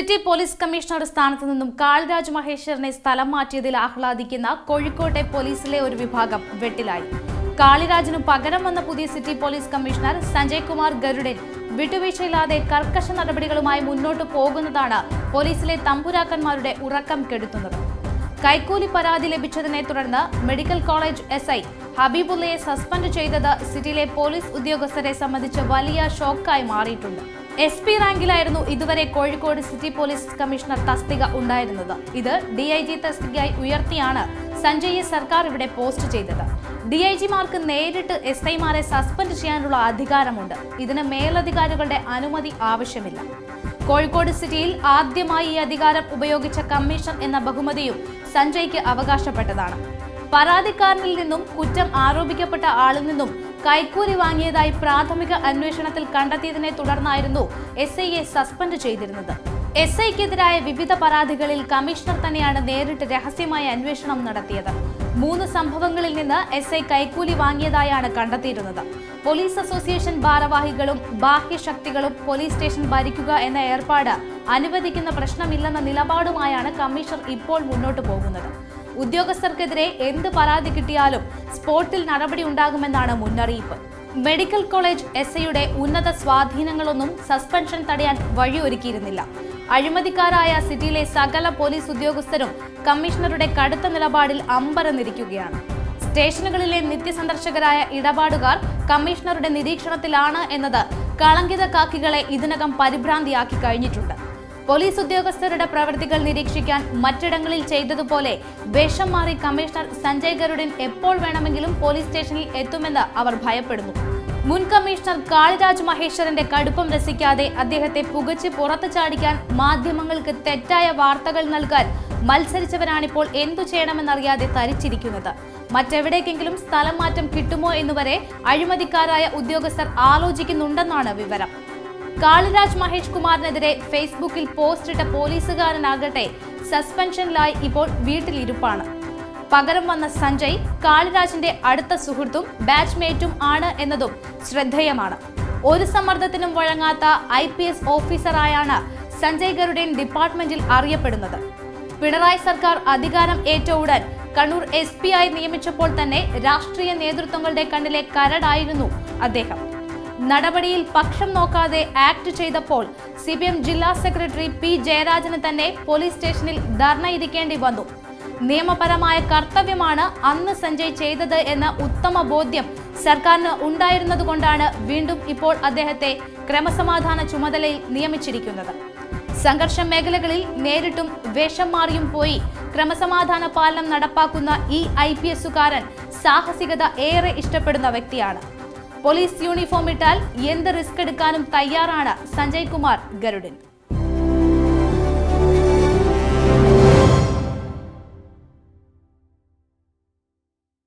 City police commissioner സ്ഥാനത്ത് നിന്നും കാളിരാജ് മഹേശ്വരനെ സ്ഥലം മാറ്റിയതിൽ ആഹ്ലാദിക്കുന്ന കോഴിക്കോട്ടെ പോലീസിലെ ഒരു വിഭാഗം വെട്ടിലായി. കാളിരാജിനു പകരം വന്ന പുതിയ city police commissioner Sanjay Kumar Garudan വിട്ടുവീഴ്ചയില്ലാതെ കർക്കശ നടപടികളുമായി മുന്നോട്ടു പോകുന്നതാണ് പോലീസിലെ തമ്പുരാക്കന്മാരുടെ ഉറക്കം കെടുത്തുന്നത്. കൈക്കൂലി പരാതി ലഭിച്ചതിനെ തുടർന്ന് മെഡിക്കൽ കോളേജ് SI ഹബീബുള്ളയെ സസ്പെൻഡ് ചെയ്തത് സിറ്റിയിലെ പോലീസ് ഉദ്യോഗസ്ഥരെ സംബന്ധിച്ച് വലിയ ഷോക്കായി മാറിയിട്ടുണ്ട്. SP റാങ്കിലായിരുന്നു ഇതുവരെ കോഴിക്കോട് സിറ്റി പോലീസ് കമ്മീഷണർ തസ്തിക ഉണ്ടായിരുന്നത്. ഇത് DIG തസ്തികയായി ഉയർത്തിയാണ് സഞ്ജയെ സർക്കാർ ഇവിടെ പോസ്റ്റ് ചെയ്തത്. DIGമാർക്ക് നേരിട്ട് SIമാരെ സസ്പെൻഡ് ചെയ്യാനുള്ള അധികാരമുണ്ട്. ഇതിന് മേലധികാരികളുടെ അനുമതി ആവശ്യമില്ല. കോഴിക്കോട് സിറ്റിയിൽ ആദ്യമായി ഈ അധികാരം ഉപയോഗിച്ച കമ്മീഷണർ എന്ന ബഹുമതിയും സഞ്ജയ്ക്ക് അവകാശപ്പെട്ടതാണ്. പരാതിക്കാരനിൽ നിന്നും കുറ്റം ആരോപിക്കപ്പെട്ട ആളിൽ നിന്നും കൈക്കൂലി വാങ്ങിയതായി പ്രാഥമിക അന്വേഷണത്തിൽ കണ്ടെത്തിയതിനെ തുടർന്നായിരുന്നു SIയെ സസ്പെൻഡ് ചെയ്തിരുന്നത്. SIക്കെതിരായ വിവിധ പരാതികളിൽ കമ്മീഷണർ തന്നെയാണ് നേരിട്ട് രഹസ്യമായ അന്വേഷണം നടത്തിയത്. 3 സംഭവങ്ങളിൽ നിന്ന് SI കൈക്കൂലി വാങ്ങിയതായാണ് കണ്ടെത്തിയിരുന്നത്. പോലീസ് അസോസിയേഷൻ ഭാരവാഹികളും ബാഹ്യശക്തികളും പോലീസ് സ്റ്റേഷൻ ഭരിക്കുക എന്ന ഏർപ്പാട് അനുവദിക്കുന്ന പ്രശ്നമില്ലെന്ന നിലപാടുമായാണ് കമ്മീഷണർ ഇപ്പോൾ മുന്നോട്ടു പോകുന്നത്. ഉദ്യോഗസ്ഥർക്കെതിരെ എന്ത് പരാതി കിട്ടിയാലും സ്പോട്ടിൽ നടപടി ഉണ്ടാകുമെന്നാണ് മുന്നറിയിപ്പ്. മെഡിക്കൽ കോളേജ് SIയുടെ ഉന്നത സ്വാധീനങ്ങളൊന്നും സസ്പെൻഷൻ തടയാൻ വഴിയൊരുക്കിയിരുന്നില്ല. അഴിമതിക്കാരായ സിറ്റിയിലെ സകല പോലീസ് ഉദ്യോഗസ്ഥരും കമ്മീഷണറുടെ കടുത്ത നിലപാടിൽ അമ്പരന്നിരിക്കുകയാണ്. സ്റ്റേഷനുകളിലെ നിത്യസന്ദർശകരായ ഇടപാടുകാർ കമ്മീഷണറുടെ നിരീക്ഷണത്തിലാണ് എന്നത് കളങ്കിത കാക്കികളെ ഇതിനകം പരിഭ്രാന്തിയാക്കി കഴിഞ്ഞിട്ടുണ്ട്. പോലീസ് ഉദ്യോഗസ്ഥരുടെ പ്രവൃത്തികൾ നിരീക്ഷിക്കാൻ മറ്റിടങ്ങളിൽ ചെയ്തതുപോലെ വേഷം മാറി കമ്മീഷണർ സഞ്ജയ് ഗരുഡൻ എപ്പോൾ വേണമെങ്കിലും പോലീസ് സ്റ്റേഷനിൽ എത്തുമെന്ന് അവർ ഭയപ്പെടുന്നു. മുൻ കമ്മീഷണർ കാളിരാജ് മഹേശ്വരന്റെ കടുപ്പം രസിക്കാതെ അദ്ദേഹത്തെ പുകച്ച് പുറത്തു ചാടിക്കാൻ, മാധ്യമങ്ങൾക്ക് തെറ്റായ വാർത്തകൾ നൽകാൻ മത്സരിച്ചവരാണിപ്പോൾ എന്തു ചെയ്യണമെന്നറിയാതെ തരിച്ചിരിക്കുന്നത്. മറ്റെവിടേക്കെങ്കിലും സ്ഥലം മാറ്റം കിട്ടുമോ എന്നുവരെ അഴിമതിക്കാരായ ഉദ്യോഗസ്ഥർ ആലോചിക്കുന്നുണ്ടെന്നാണ് വിവരം. കാളിരാജ് മഹേഷ് കുമാറിനെതിരെ ഫേസ്ബുക്കിൽ പോസ്റ്റിട്ട പോലീസുകാരനാകട്ടെ സസ്പെൻഷനിലായി ഇപ്പോൾ വീട്ടിലിരുപ്പാണ്. പകരം വന്ന സഞ്ജയ് കാളിരാജിന്റെ അടുത്ത സുഹൃത്തും ബാച്ച്മേറ്റും ആണ് എന്നതും ശ്രദ്ധേയമാണ്. ഒരു സമ്മർദ്ദത്തിനും വഴങ്ങാത്ത IPS ഓഫീസറായാണ് സഞ്ജയ് ഗരുഡൻ ഡിപ്പാർട്ട്മെന്റിൽ അറിയപ്പെടുന്നത്. പിണറായി സർക്കാർ അധികാരം ഏറ്റ ഉടൻ കണ്ണൂർ SP ആയി നിയമിച്ചപ്പോൾ തന്നെ രാഷ്ട്രീയ നേതൃത്വങ്ങളുടെ കണ്ണിലെ കരടായിരുന്നു അദ്ദേഹം. നടപടിയിൽ പക്ഷം നോക്കാതെ ആക്ട് ചെയ്തപ്പോൾ CPM ജില്ലാ സെക്രട്ടറി P ജയരാജന് തന്നെ പോലീസ് സ്റ്റേഷനിൽ ധർണ ഇരിക്കേണ്ടി വന്നു. നിയമപരമായ കർത്തവ്യമാണ് അന്ന് സഞ്ജയ് ചെയ്തത് എന്ന ഉത്തമ ബോധ്യം സർക്കാരിന് ഉണ്ടായിരുന്നതുകൊണ്ടാണ് വീണ്ടും ഇപ്പോൾ അദ്ദേഹത്തെ ക്രമസമാധാന ചുമതലയിൽ നിയമിച്ചിരിക്കുന്നത്. സംഘർഷ മേഖലകളിൽ നേരിട്ടും വേഷം മാറിയും പോയി ക്രമസമാധാന പാലനം നടപ്പാക്കുന്ന ഈ IPSകാരൻ സാഹസികത ഏറെ ഇഷ്ടപ്പെടുന്ന വ്യക്തിയാണ്. പോലീസ് യൂണിഫോം ഇട്ടാൽ എന്ത് റിസ്ക് എടുക്കാനും തയ്യാറാണ് സഞ്ജയ് കുമാർ ഗരുഡൻ.